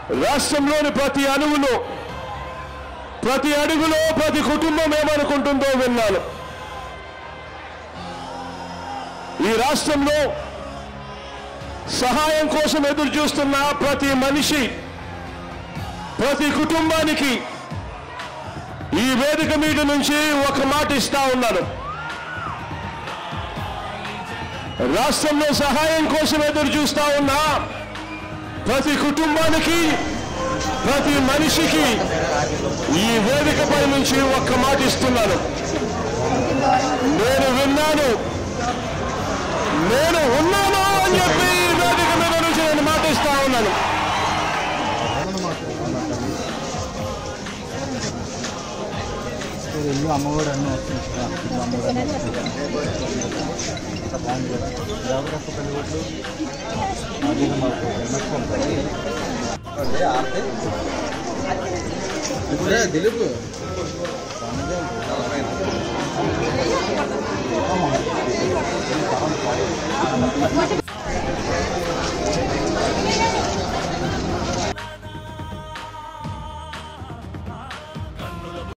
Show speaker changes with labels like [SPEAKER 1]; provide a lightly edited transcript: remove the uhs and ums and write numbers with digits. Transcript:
[SPEAKER 1] రాష్ట్రంలోని ప్రతి అణువులో, ప్రతి అడుగులో ప్రతి కుటుంబం ఏమనుకుంటుందో విన్నాను. ఈ రాష్ట్రంలో సహాయం కోసం ఎదురు చూస్తున్న ప్రతి మనిషి, ప్రతి కుటుంబానికి ఈ వేదిక మీద నుంచి ఒక మాట ఇస్తా ఉన్నాను. రాష్ట్రంలో సహాయం కోసం ఎదురు చూస్తా ఉన్న ప్రతి కుటుంబానికి, ప్రతి మనిషికి ఈ వేదికపై నుంచి ఒక్క మాట ఇస్తున్నాను. నేను విన్నాను, నేను ఉన్నాను అని చెప్పి ఈ వేదిక మీద నుంచి నేను మాట ఇస్తా ఉన్నాను.
[SPEAKER 2] అమ్మఒడి అన్నీ వస్తుంది. దిలీప్